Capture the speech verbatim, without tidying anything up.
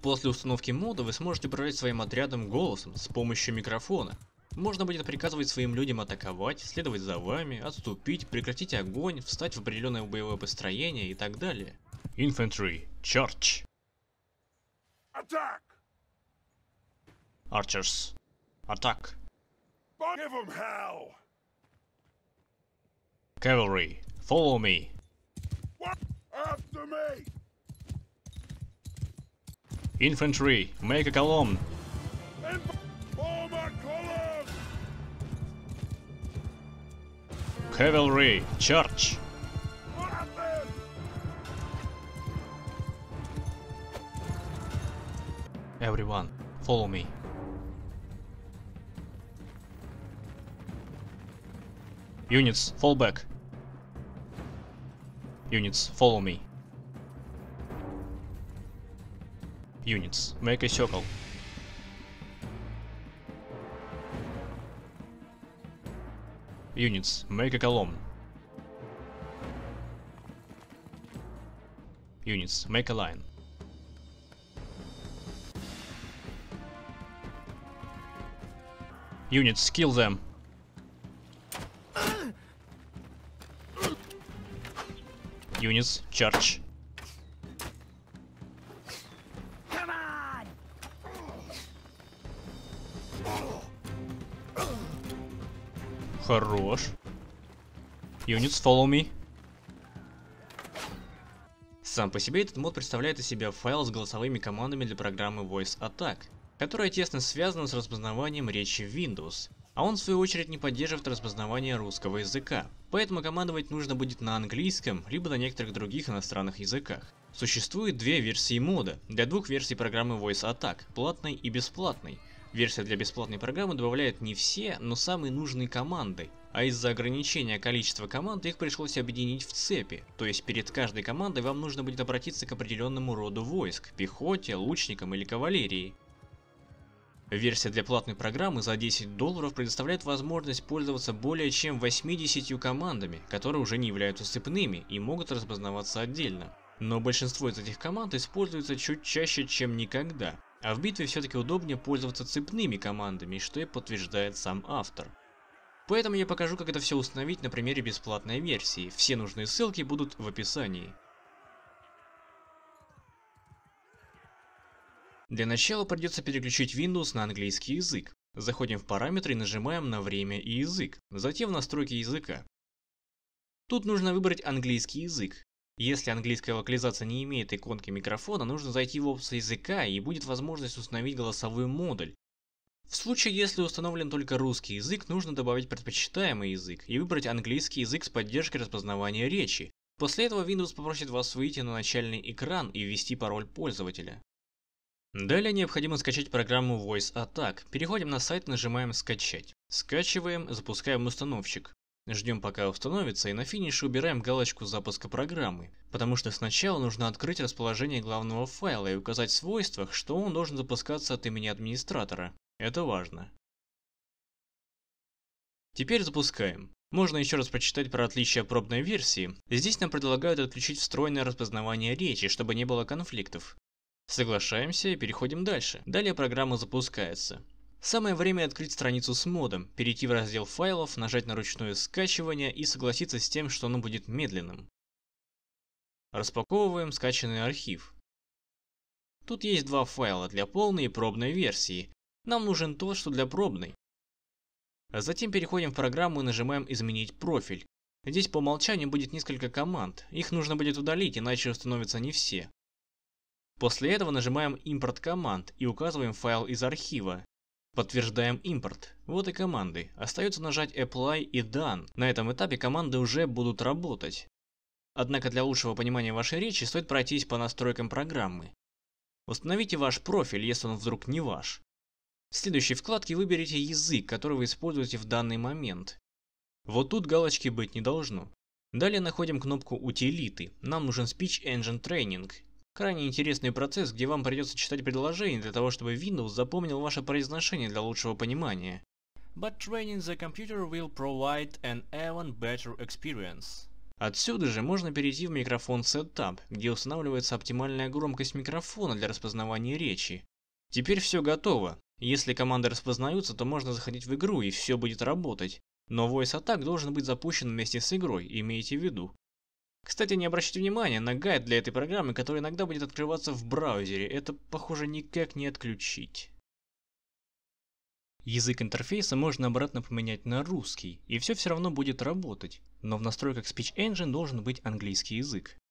После установки мода вы сможете управлять своим отрядом голосом с помощью микрофона. Можно будет приказывать своим людям атаковать, следовать за вами, отступить, прекратить огонь, встать в определенное боевое построение и так далее. Infantry, Charge. Attack! Archers, Attack. Give 'em hell! Cavalry, Follow me. What? After me! Infantry, make a column. Inf- Form a column! Cavalry, Charge. At them! Everyone, follow me. Units, fall back. Units, follow me. Units, make a circle. Units, make a column. Units, make a line. Units, kill them. Units, charge. Come on! Хорош. Units, follow me. Сам по себе этот мод представляет из себя файл с голосовыми командами для программы Voice Attack, которая тесно связана с распознаванием речи в Windows, а он в свою очередь не поддерживает распознавание русского языка, поэтому командовать нужно будет на английском, либо на некоторых других иностранных языках. Существует две версии мода для двух версий программы Voice Attack, платной и бесплатной. Версия для бесплатной программы добавляет не все, но самые нужные команды, а из-за ограничения количества команд их пришлось объединить в цепи, то есть перед каждой командой вам нужно будет обратиться к определенному роду войск, пехоте, лучникам или кавалерии. Версия для платной программы за десять долларов предоставляет возможность пользоваться более чем восьмидесятью командами, которые уже не являются цепными и могут распознаваться отдельно. Но большинство из этих команд используется чуть чаще, чем никогда, а в битве все-таки удобнее пользоваться цепными командами, что и подтверждает сам автор. Поэтому я покажу, как это все установить на примере бесплатной версии, все нужные ссылки будут в описании. Для начала придется переключить Windows на английский язык. Заходим в параметры и нажимаем на время и язык, затем в настройки языка. Тут нужно выбрать английский язык. Если английская локализация не имеет иконки микрофона, нужно зайти в опцию языка и будет возможность установить голосовой модуль. В случае, если установлен только русский язык, нужно добавить предпочитаемый язык и выбрать английский язык с поддержкой распознавания речи. После этого Windows попросит вас выйти на начальный экран и ввести пароль пользователя. Далее необходимо скачать программу Voice Attack. Переходим на сайт, нажимаем «Скачать». Скачиваем, запускаем установщик. Ждем, пока установится, и на финише убираем галочку запуска программы, потому что сначала нужно открыть расположение главного файла и указать в свойствах, что он должен запускаться от имени администратора. Это важно. Теперь запускаем. Можно еще раз прочитать про отличия пробной версии. Здесь нам предлагают отключить встроенное распознавание речи, чтобы не было конфликтов. Соглашаемся и переходим дальше. Далее программа запускается. Самое время открыть страницу с модом, перейти в раздел файлов, нажать на ручное скачивание и согласиться с тем, что оно будет медленным. Распаковываем скачанный архив. Тут есть два файла для полной и пробной версии. Нам нужен тот, что для пробной. А затем переходим в программу и нажимаем «Изменить профиль». Здесь по умолчанию будет несколько команд, их нужно будет удалить, иначе установятся не все. После этого нажимаем «Импорт команд» и указываем файл из архива. Подтверждаем импорт. Вот и команды. Остается нажать Apply и Done. На этом этапе команды уже будут работать. Однако для лучшего понимания вашей речи стоит пройтись по настройкам программы. Установите ваш профиль, если он вдруг не ваш. В следующей вкладке выберите язык, который вы используете в данный момент. Вот тут галочки быть не должно. Далее находим кнопку «Утилиты». Нам нужен Speech Engine Training. Крайне интересный процесс, где вам придется читать предложения для того, чтобы Windows запомнил ваше произношение для лучшего понимания. But training the computer will provide an even better experience. Отсюда же можно перейти в микрофон Setup, где устанавливается оптимальная громкость микрофона для распознавания речи. Теперь все готово. Если команды распознаются, то можно заходить в игру и все будет работать. Но Voice Attack должен быть запущен вместе с игрой, имейте в виду. Кстати, не обращайте внимания на гайд для этой программы, который иногда будет открываться в браузере. Это, похоже, никак не отключить. Язык интерфейса можно обратно поменять на русский, и все все равно будет работать, но в настройках Speech Engine должен быть английский язык.